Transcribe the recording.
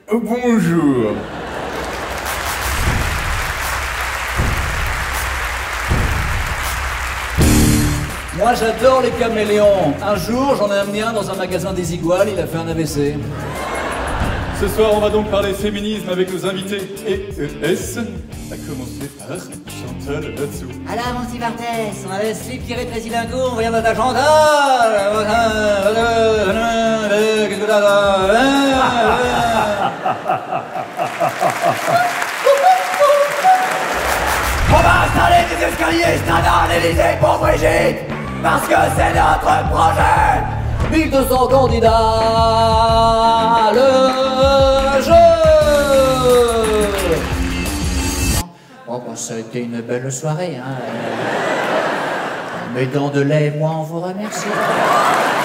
Bonjour. Moi j'adore les caméléons. Un jour j'en ai amené un dans un magasin des Iguales, il a fait un AVC. Ce soir, on va donc parler féminisme avec nos invités EES, à commencer par Chantal Latsou. Alors, mon petit Barthès, on a le slip qui rétrécit d'un coup, on vient de ta Chantal. Qu'est-ce que t'as? On va installer des escaliers standards à l'Élysée pour Brigitte, parce que c'est notre projet. 1200 candidats, le jeu. Bon, bah, ça a été une belle soirée, hein. Mes dents de lait, moi, on vous remercie.